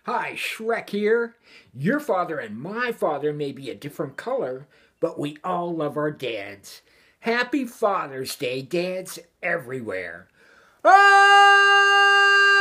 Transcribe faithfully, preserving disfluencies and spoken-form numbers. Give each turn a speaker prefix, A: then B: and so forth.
A: Hi, Shrek here. Your father and my father may be a different color, but we all love our dads. Happy Father's Day, dads everywhere. Ah!